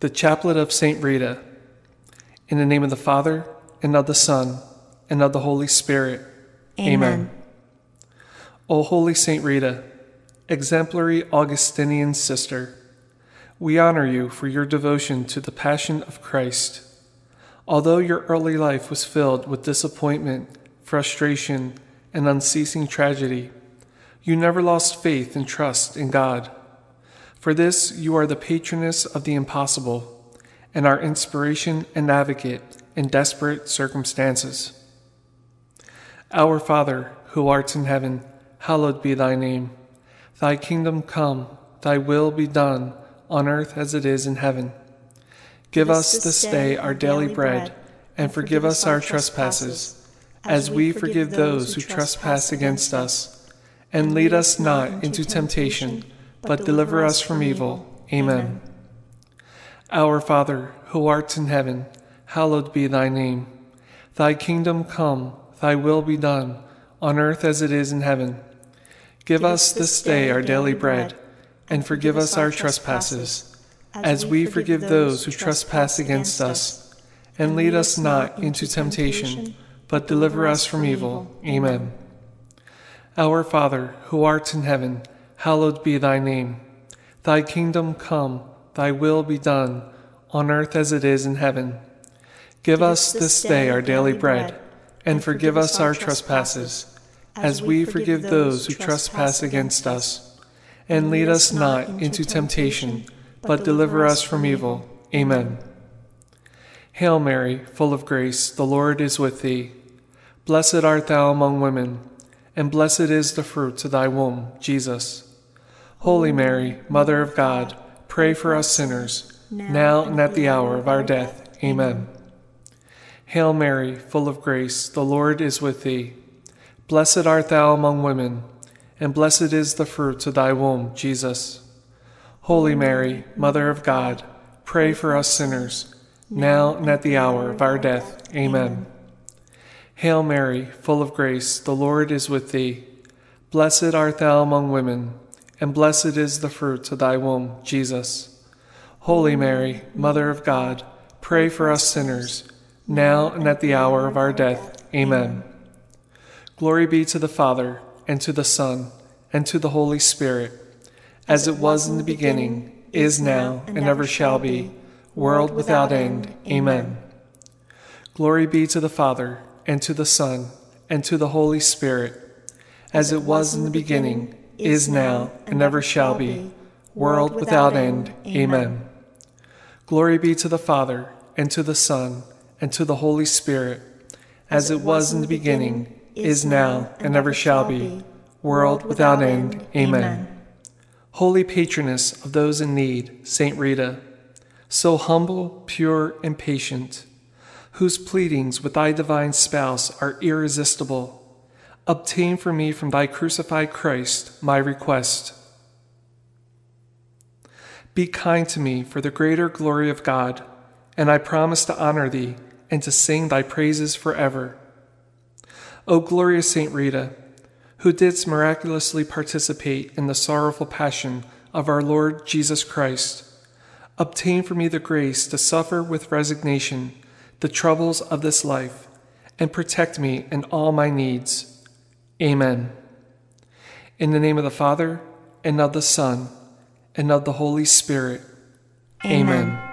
The Chaplet of St. Rita. In the name of the Father, and of the Son, and of the Holy Spirit. Amen. O Holy St. Rita, exemplary Augustinian sister, we honor you for your devotion to the Passion of Christ. Although your early life was filled with disappointment, frustration, and unceasing tragedy, you never lost faith and trust in God. For this, you are the patroness of the impossible, and our inspiration and advocate in desperate circumstances. Our Father, who art in heaven, hallowed be thy name. Thy kingdom come, thy will be done, on earth as it is in heaven. Give us this day our daily bread, and forgive us our trespasses, as we forgive those who trespass against us. And lead us not into temptation, but deliver us from evil. Amen. Our Father, who art in heaven, hallowed be thy name. Thy kingdom come, thy will be done, on earth as it is in heaven. Give us this day our daily bread, and forgive us our trespasses, as we forgive those who trespass against us. And lead us not into temptation, but deliver us from evil. Amen. Our Father, who art in heaven, hallowed be thy name. Thy kingdom come, thy will be done, on earth as it is in heaven. Give us this day our daily bread, and forgive us our trespasses, as we forgive those who trespass against us. And lead us not into temptation, but deliver us from evil. Amen. Hail Mary, full of grace, the Lord is with thee. Blessed art thou among women, and blessed is the fruit of thy womb, Jesus. Holy Mary, Mother of God, pray for us sinners, now and at the hour of our death. Amen. Hail Mary, full of grace, the Lord is with thee. Blessed art thou among women, and blessed is the fruit of thy womb, Jesus. Holy Mary, Mother of God, pray for us sinners, now and at the hour of our death. Amen. Hail Mary, full of grace, the Lord is with thee. Blessed art thou among women, and blessed is the fruit of thy womb, Jesus. Holy Mary, Mother of God, pray for us sinners, now and at the hour of our death. Amen. Glory be to the Father, and to the Son, and to the Holy Spirit, as it was in the beginning, is now, and ever shall be, world without end. Amen. Glory be to the Father, and to the Son, and to the Holy Spirit, as it was in the beginning, is now, and ever shall be, world without end. Amen. Glory be to the Father, and to the Son, and to the Holy Spirit, as it was in the beginning, is now, and ever shall be, world without end. Amen. Holy patroness of those in need, Saint Rita, so humble, pure, and patient, whose pleadings with thy divine spouse are irresistible, obtain for me from thy crucified Christ my request. Be kind to me for the greater glory of God, and I promise to honor thee and to sing thy praises forever. O glorious Saint Rita, who didst miraculously participate in the sorrowful passion of our Lord Jesus Christ, obtain for me the grace to suffer with resignation the troubles of this life, and protect me in all my needs. Amen. In the name of the Father, and of the Son, and of the Holy Spirit. Amen.